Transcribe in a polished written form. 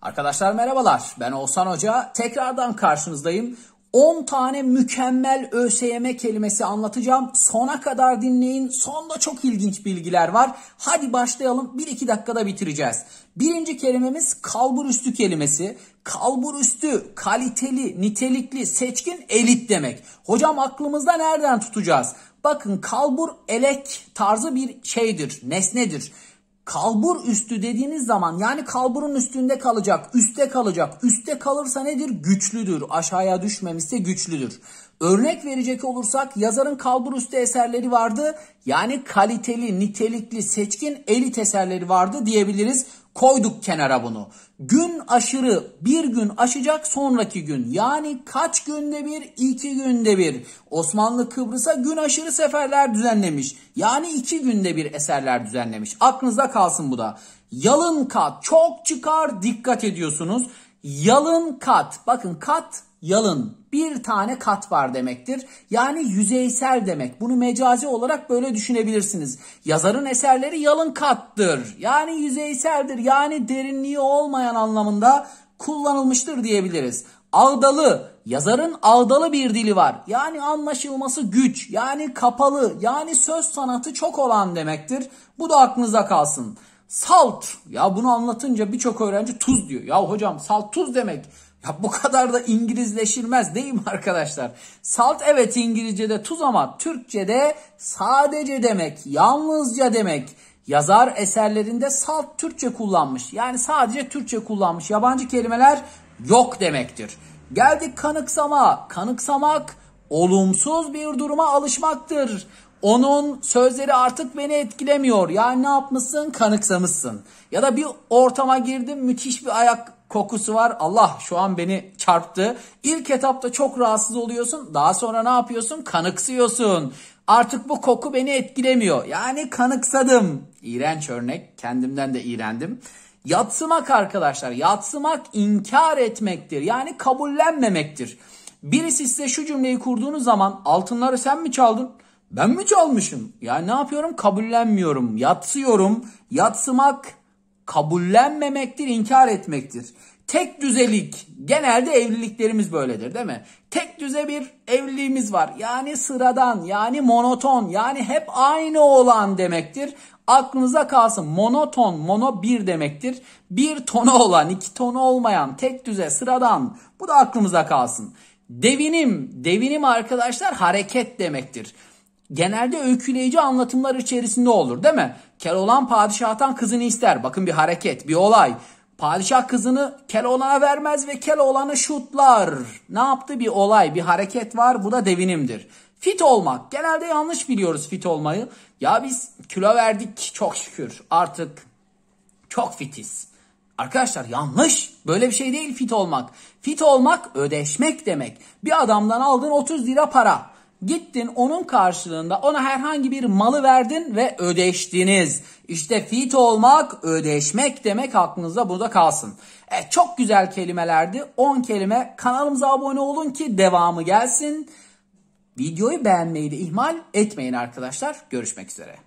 Arkadaşlar merhabalar, ben Oğuzhan Hoca. Tekrardan karşınızdayım. 10 tane mükemmel ÖSYM kelimesi anlatacağım. Sona kadar dinleyin. Sonda çok ilginç bilgiler var. Hadi başlayalım. 1-2 dakikada bitireceğiz. Birinci kelimemiz kalburüstü kelimesi. Kalburüstü, kaliteli, nitelikli, seçkin, elit demek. Hocam aklımızda nereden tutacağız? Bakın kalbur elek tarzı bir şeydir, nesnedir. Kalbur üstü dediğiniz zaman yani kalburun üstünde kalacak, üstte kalacak. Üstte kalırsa nedir? Güçlüdür. Aşağıya düşmemişse güçlüdür. Örnek verecek olursak yazarın kalbur üstü eserleri vardı. Yani kaliteli, nitelikli, seçkin, elit eserleri vardı diyebiliriz. Koyduk kenara bunu. Gün aşırı, bir gün aşacak sonraki gün. Yani kaç günde bir? 2 günde bir. Osmanlı Kıbrıs'a gün aşırı seferler düzenlemiş. Yani 2 günde bir eserler düzenlemiş. Aklınızda kalsın bu da. Yalın kat, çok çıkar, dikkat ediyorsunuz. Yalın kat, bakın kat yalın, bir tane kat var demektir. Yani yüzeysel demek. Bunu mecazi olarak böyle düşünebilirsiniz. Yazarın eserleri yalın kattır. Yani yüzeyseldir. Yani derinliği olmayan anlamında kullanılmıştır diyebiliriz. Ağdalı, yazarın ağdalı bir dili var. Yani anlaşılması güç, yani kapalı, yani söz sanatı çok olan demektir. Bu da aklınıza kalsın. Salt, ya bunu anlatınca birçok öğrenci tuz diyor. Ya hocam salt tuz demek. Ya bu kadar da İngilizleşilmez değil mi arkadaşlar? Salt evet İngilizce'de tuz ama Türkçe'de sadece demek, yalnızca demek. Yazar eserlerinde salt Türkçe kullanmış. Yani sadece Türkçe kullanmış. Yabancı kelimeler yok demektir. Geldik kanıksama. Kanıksamak olumsuz bir duruma alışmaktır. Onun sözleri artık beni etkilemiyor. Yani ne yapmışsın? Kanıksamışsın. Ya da bir ortama girdim, müthiş bir ayak kokusu var. Allah şu an beni çarptı. İlk etapta çok rahatsız oluyorsun. Daha sonra ne yapıyorsun? Kanıksıyorsun. Artık bu koku beni etkilemiyor. Yani kanıksadım. İğrenç örnek. Kendimden de iğrendim. Yadsımak arkadaşlar. Yadsımak inkar etmektir. Yani kabullenmemektir. Birisi size şu cümleyi kurduğunuz zaman altınları sen mi çaldın? Ben mi çalmışım? Yani ne yapıyorum? Kabullenmiyorum. Yatsıyorum. Yatsımak kabullenmemektir, inkar etmektir. Tek düzelik. Genelde evliliklerimiz böyledir değil mi? Tek düze bir evliliğimiz var. Yani sıradan, yani monoton, yani hep aynı olan demektir. Aklınıza kalsın. Monoton, mono bir demektir. Bir tonu olan, 2 tonu olmayan, tek düze, sıradan. Bu da aklımıza kalsın. Devinim, devinim arkadaşlar hareket demektir. Genelde öyküleyici anlatımlar içerisinde olur değil mi? Keloğlan padişahtan kızını ister. Bakın bir hareket, bir olay. Padişah kızını Keloğlan'a vermez ve Keloğlan'ı şutlar. Ne yaptı? Bir olay, bir hareket var. Bu da devinimdir. Fit olmak. Genelde yanlış biliyoruz fit olmayı. Ya biz kilo verdik çok şükür. Artık çok fitiz. Arkadaşlar yanlış. Böyle bir şey değil fit olmak. Fit olmak ödeşmek demek. Bir adamdan aldın 30 lira para. Gittin onun karşılığında ona herhangi bir malı verdin ve ödeştiniz. İşte fit olmak, ödeşmek demek, aklınızda burada kalsın. Çok güzel kelimelerdi. 10 kelime. Kanalımıza abone olun ki devamı gelsin. Videoyu beğenmeyi de ihmal etmeyin arkadaşlar. Görüşmek üzere.